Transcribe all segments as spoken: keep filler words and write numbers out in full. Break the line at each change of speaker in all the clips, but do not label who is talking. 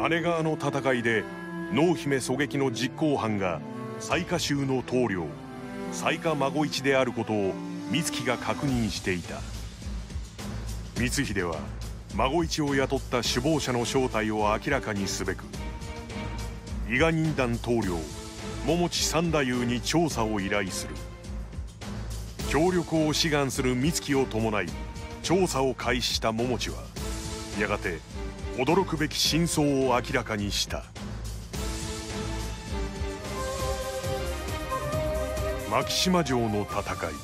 姉川の戦いで濃姫狙撃の実行犯が雑賀衆の頭領雑賀孫一であることを美月が確認していた。光秀は孫一を雇った首謀者の正体を明らかにすべく伊賀忍団頭領桃地三太夫に調査を依頼する。協力を志願する美月を伴い調査を開始した桃地はやがて驚くべき真相を明らかにした。牧島城の戦い。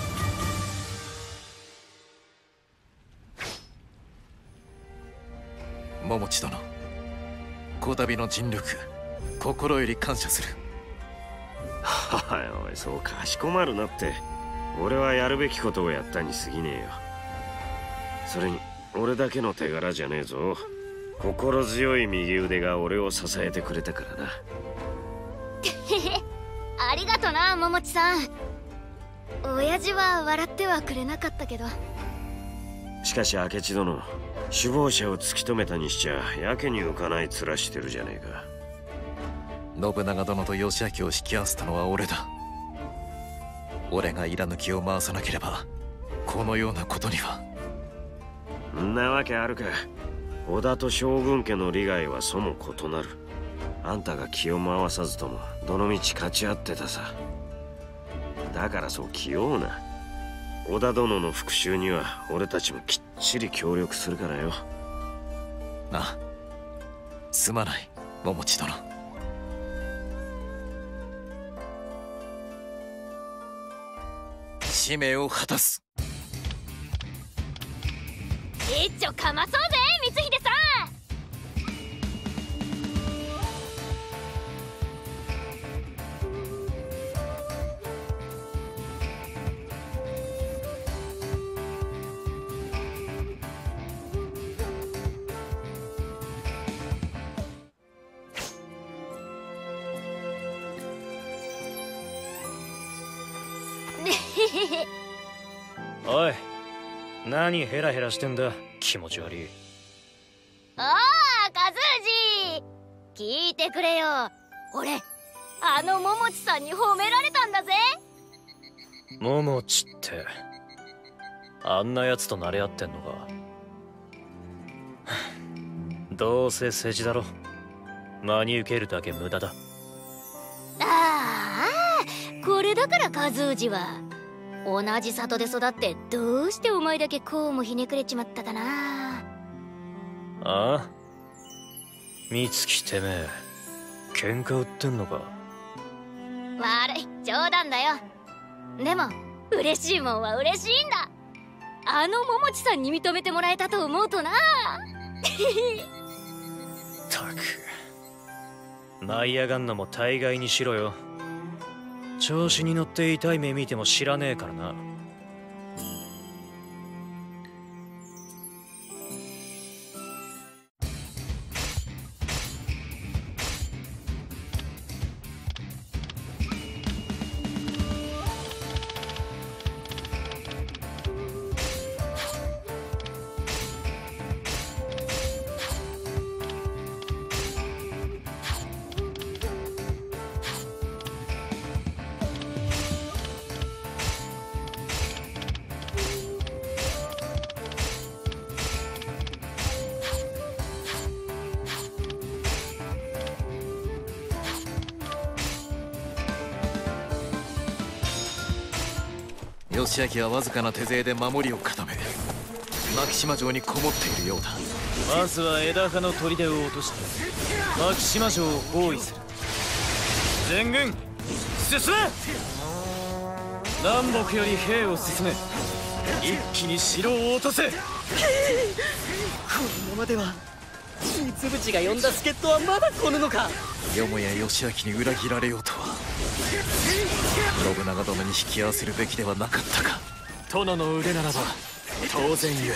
桃地殿、こたびの尽力心より感謝する。
はい、おい、そうかしこまるなって。俺はやるべきことをやったに過ぎねえよ。それに俺だけの手柄じゃねえぞ。心強い右腕が俺を支えてくれたからな。
ありがとな、桃地さん。親父は笑ってはくれなかったけど。
しかし明智殿、首謀者を突き止めたにしちゃやけに浮かない面してるじゃねえか。
信長殿と義昭を引き合わせたのは俺だ。俺がイラ抜きを回さなければこのようなことには。
んなわけあるか。織田と将軍家の利害はそも異なる。あんたが気を回さずともどのみち勝ち合ってたさ。だからそう気負うな。織田殿の復讐には俺たちもきっちり協力するからよ。
あ、すまない桃地殿。使命を果たす。
一丁かまそうぜ光秀さん。
おい、何ヘラヘラしてんだ、気持ち悪い。
おー、和氏、聞いてくれよ。俺あの桃地さんに褒められたんだぜ。
桃地ってあんなやつと慣れ合ってんのか。どうせ世辞だろ。真に受けるだけ無駄だ。
ああ、これだから和氏は同じ里で育ってどうしてお前だけこうもひねくれちまったかな。
ああ、美月てめえ喧嘩売ってんのか。
悪い、冗談だよ。でも嬉しいもんは嬉しいんだ。あの桃地さんに認めてもらえたと思うとな。
ったく舞い上がんのも大概にしろよ。調子に乗って痛い目見ても知らねえからな。
義昭はわずかな手勢で守りを固め牧島城にこもっているようだ。
まずは枝葉の砦を落として牧島城を包囲する。全軍進め。南北より兵を進め、一気に城を落とせ。こ
のままでは三淵が呼んだ助っ人はまだ来ぬのか。
よもや義昭に裏切られようとは。信長殿に引き合わせるべきではなかったか。殿の腕ならば当然ゆえ。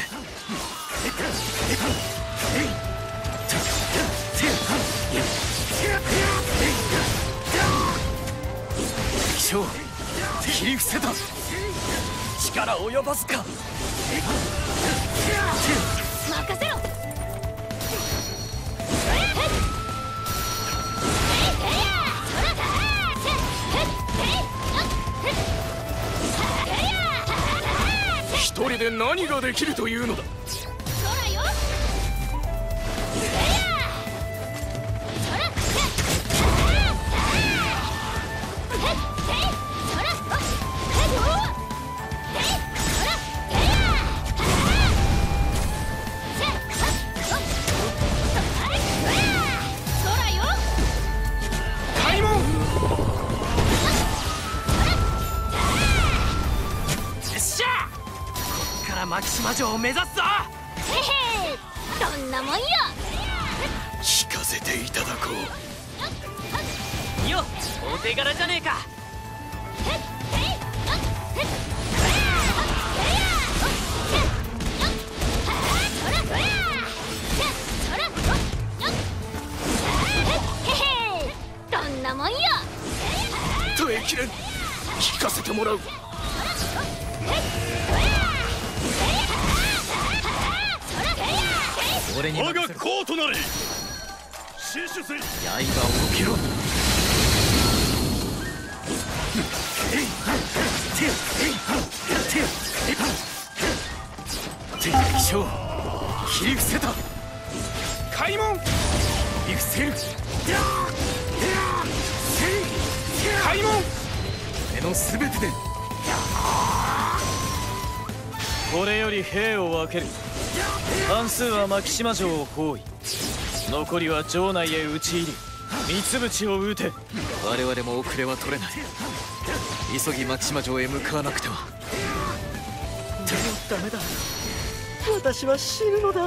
敵将切り伏せた。力及ばずか。
任せろ。
人で何ができるというのだ。
空よ。
牧島城を目指すぞ。
へへ、どんなもんよ。
聞かせていただこ
うよ、お手柄じゃねえか。
どんなもんよ。
耐えきれん。聞かせてもらう。俺に我が子となれ。死守せい。刃を受けろ。敵将切り伏せた。開門。切り伏せる。開門。俺のすべてで。
これより兵を分ける。半数は牧島城を包囲、残りは城内へ討ち入り三淵を討て。
我々も遅れは取れない。急ぎ牧島城へ向かわなくては。
ダメだ、私は死ぬのだ。
ま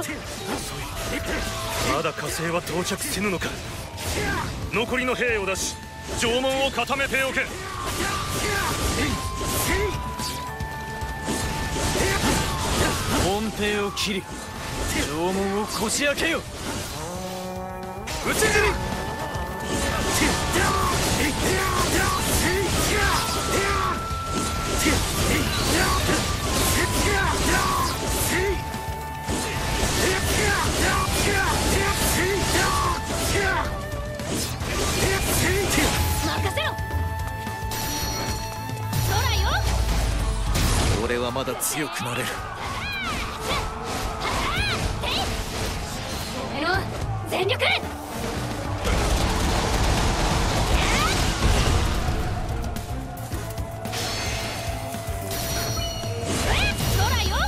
だ火星は到着せぬのか。残りの兵を出し城門を固めておけ。
門弟を切り城門をこじ開けよ。
討ち死に。
任せろ。空よ。
俺はまだ強くなれる。
全力。空よ。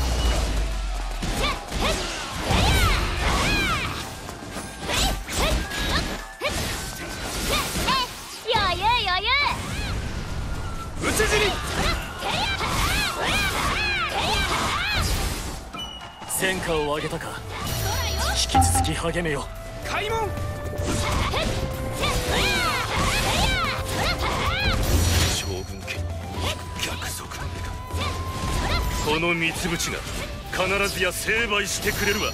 余裕余裕。
討ち死に。
戦果を上げたか。引き続き励めよ。
開門。将軍家に逆賊の目が。この三淵が必ずや成敗してくれるわ。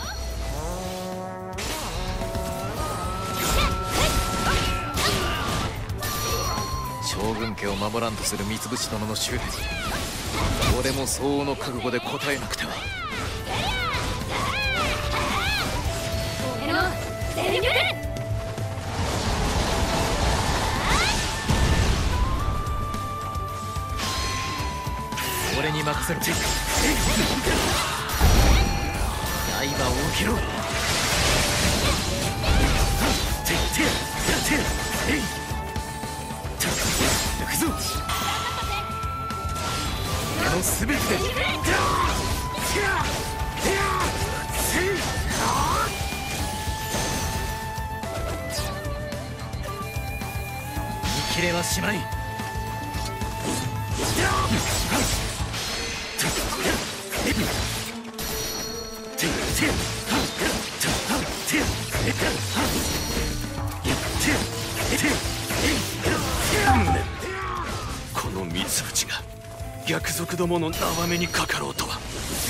将軍家を守らんとする三淵殿の執念、俺も相応の覚悟で応えなくては。
全力。
俺に任せろ。刃を受けろ。行くぞ。俺の全てで。見切れはしまい。
この三淵が逆賊どもの縄目にかかろうとは。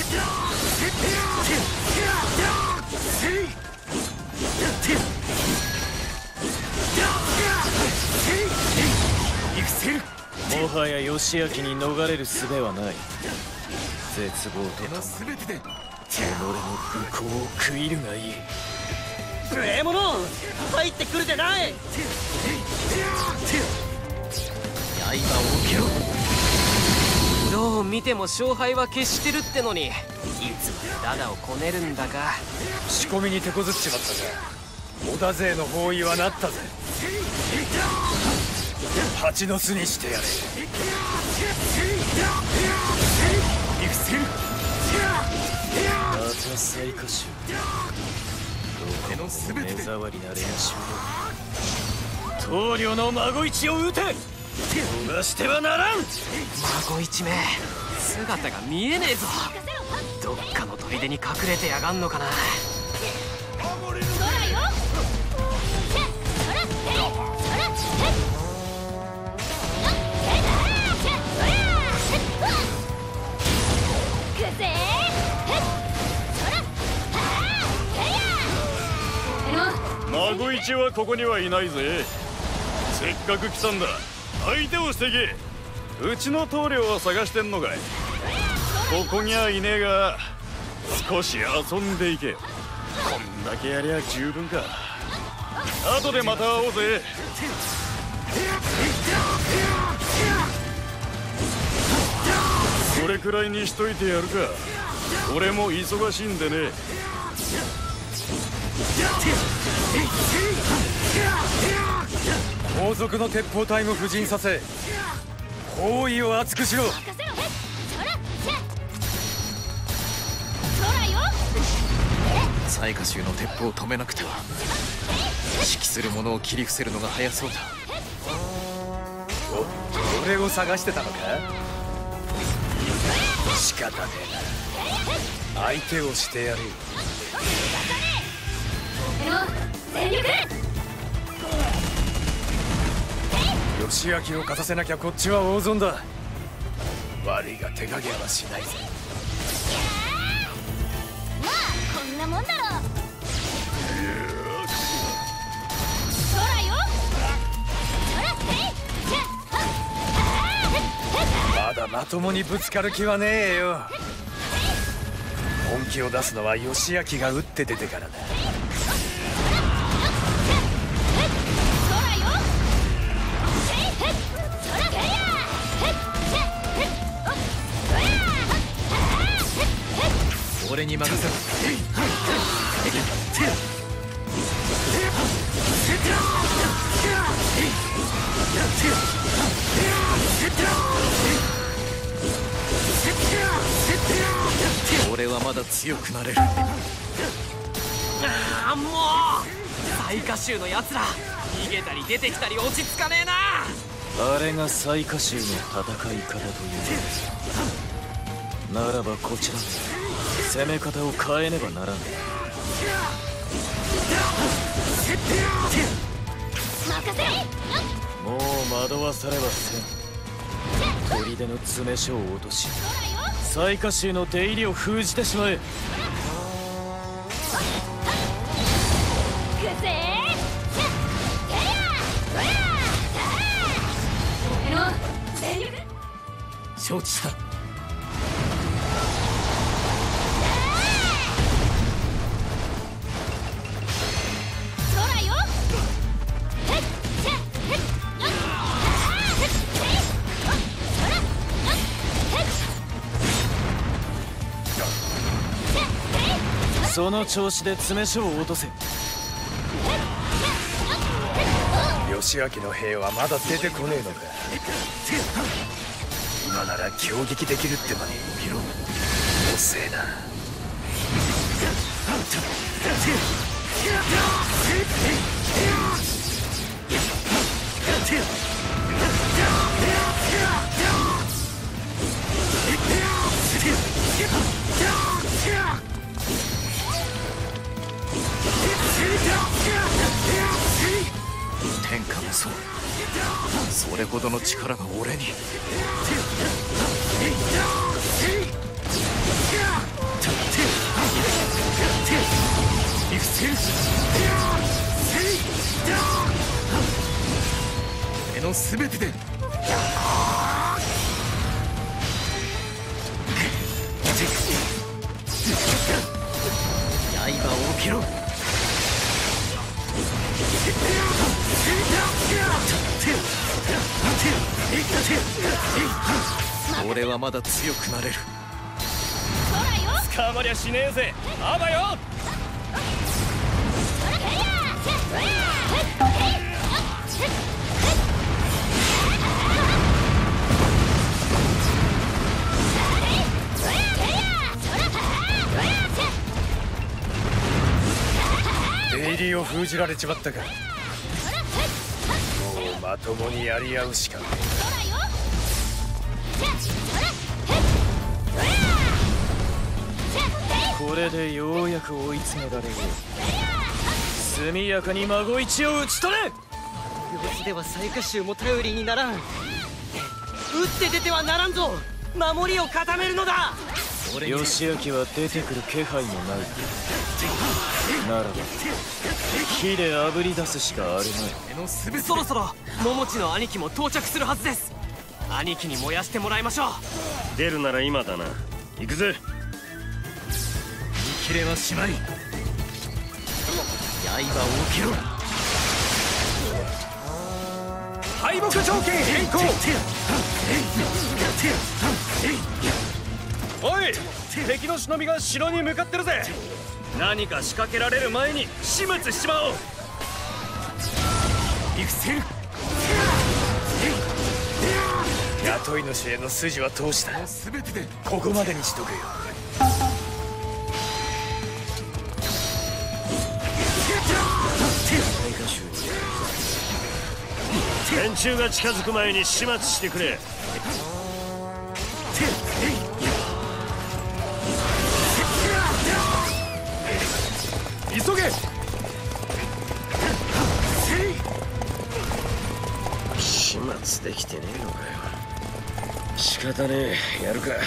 もはや義明に逃れる術はない。絶望とともに己の不幸を食いるがいい。
ええもの入ってくるでない。
刃を受けろ。
どう見ても勝敗は決してるってのにいつまでダダをこねるんだか。
仕込みに手こずっちまったが織田勢の包囲はなったぜ。蜂の巣にしてやれ。行くせる。また最下手。俺の全てで目障りな練習だ。棟梁の孫一を撃て。逃してはならん。
孫一め姿が見えねえぞ。どっかの砦に隠れてやがんのかな。
孫一はここにはいないぜ。せっかく来たんだ。相手をしてけ。うちの棟梁を探してんのかい。ここにはいねえが少し遊んでいけよ。こんだけやりゃ十分か。後でまた会おうぜ。これくらいにしといてやるか。俺も忙しいんでね。
後続の鉄砲隊も布陣させ包囲を厚くしろ。
雑賀衆の鉄砲を止めなくては指揮する者を切り伏せるのが早そうだ。
お俺を探してたのか。仕方ねえな。相手をしてやる。義明を勝たせなきゃこっちは大損だ。悪いが手加減はしないぜ。
まあこんなもんだろ。
まだまともにぶつかる気はねえよ。本気を出すのは義明が打って出てからだ。
俺に任せろ。俺はまだ強くなれる。
ああもう雑賀衆のやつら逃げたり出てきたり落ち着かねえな。
あれが雑賀衆の戦い方というならばこちらも攻め方を変えねばならん。もう惑わされはせん。砦の詰め所を落とし雑賀衆の出入りを封じてしまえ。承知した。その調子で詰め所を落とせ。義明の兵はまだ出てこねえのか。今なら攻撃できるってのに見ろ。遅えな。天下もそう。それほどの力が俺に。リフセル俺の全てで刃を受けろ。
任
俺はまだ強くなれる。
捕まりゃしねえぜあばよ。
出入りを封じられちまったか。もうまともにやり合うしかね
え。これでようやく追い詰められる。速やかに孫一を討ち取れ。
様子では雑賀衆も頼りにならん。打って出てはならんぞ。守りを固めるのだ。
義明は出てくる気配もない。ならば火で炙り出すしかあるまい。
そろそろ桃地の兄貴も到着するはずです。兄貴に燃やしてもらいましょう。
出るなら今だな。行くぜ。
見切れはしまい。刃を受けろ。
敗北条件変更。
おい、敵の忍びが城に向かってるぜ。何か仕掛けられる前に始末しちまおう。
行くせる。
雇い主への筋は通した。
全てで
ここまでにしとけよ。
連中が近づく前に始末してくれ。
急げ。
始末できてねえのかよ。仕方ねえ、やるか。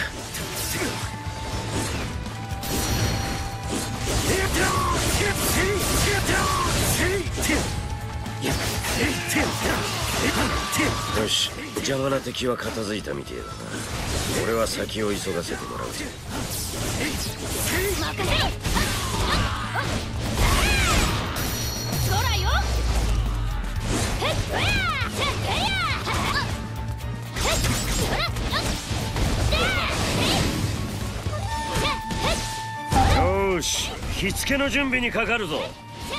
よし、邪魔な敵は片付いたみてえだな。俺は先を急がせてもらうぜ。
任せろ。空よ。
よーし、火付けの準備にかかるぞ。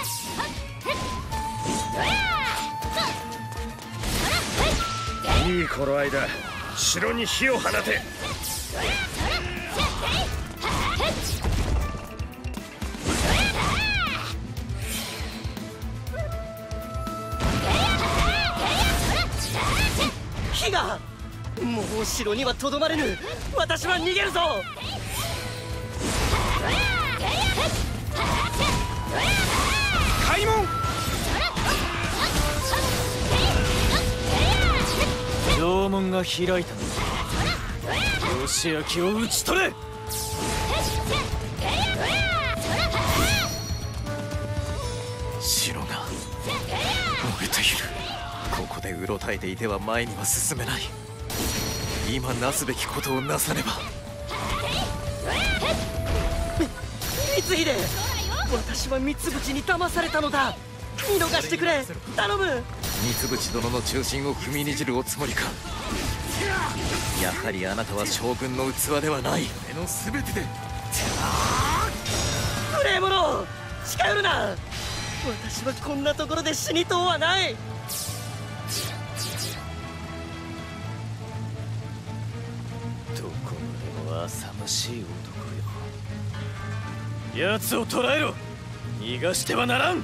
いい頃合いだ。城に火を放て。
火がもう城にはとどまれぬ。私は逃げるぞ。
開門。
城門が開いたのだ。義明を討ち取れ。
城が燃えている。ここでうろたえていては前には進めない。今なすべきことをなさねば。
光秀、私は三淵に騙されたのだ。見逃してくれ、頼む。
三淵殿の中心を踏みにじるおつもりか。やはりあなたは将軍の器ではない。目の全てで。
無礼者、近寄るな。私はこんなところで死にとうはない。
どこまでも浅ましい男よ。奴を捕らえろ。逃がしてはならん。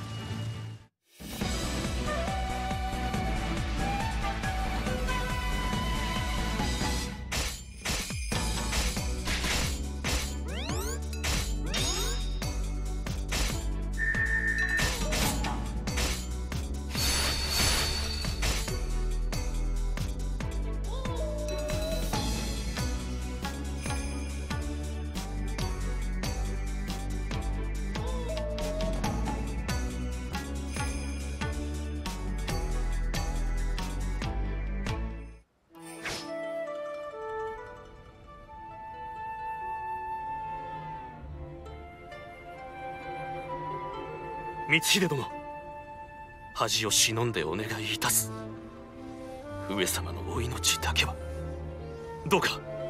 光秀殿、恥を忍んでお願いいたす。上様のお命だけはどうか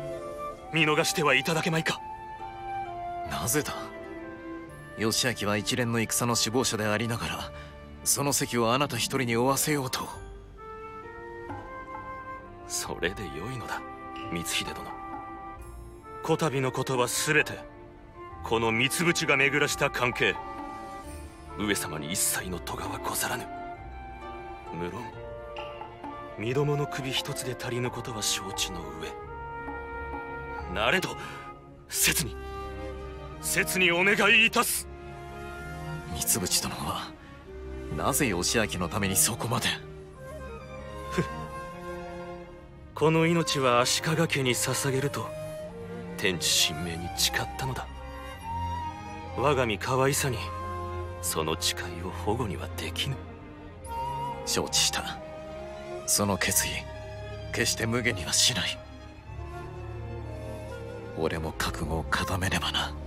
見逃してはいただけまいか。
なぜだ。義明は一連の戦の首謀者でありながら、その席をあなた一人に負わせようと。
それでよいのだ、光秀殿。こたびのことは全てこの三淵が巡らした関係。上様に一切の咎はござらぬ。無論身どもの首一つで足りぬことは承知の上、なれど切に切にお願いいたす。
三淵殿はなぜ義明のためにそこまで。
この命は足利家に捧げると天地神明に誓ったのだ。我が身可愛さにその誓いを保護にはできぬ。
承知した。その決意決して無下にはしない。俺も覚悟を固めねばな。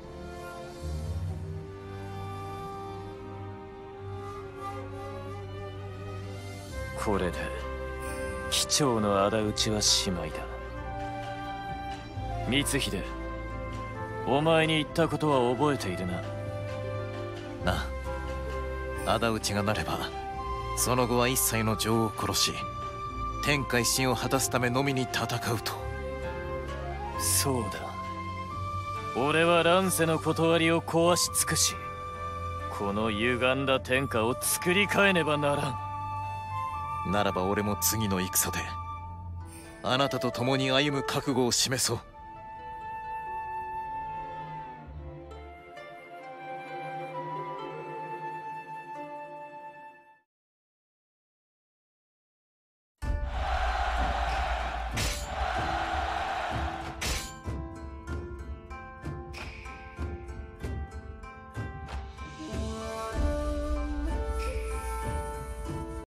これで機長の仇討ちはしまいだ。光秀、お前に言ったことは覚えているな。
なあ、仇討ちがなればその後は一切の情を殺し天下一新を果たすためのみに戦うと。
そうだ。俺は乱世の断りを壊し尽くし、この歪んだ天下を作り変えねばならん。
ならば俺も次の戦であなたと共に歩む覚悟を示そう。